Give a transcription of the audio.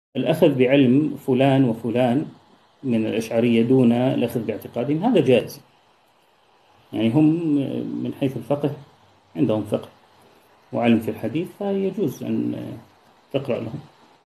الأخذ بعلم فلان وفلان من الأشعرية دون الأخذ باعتقادهم هذا جائز. يعني هم من حيث الفقه عندهم فقه وعلم في الحديث، فيجوز أن تقرأ لهم.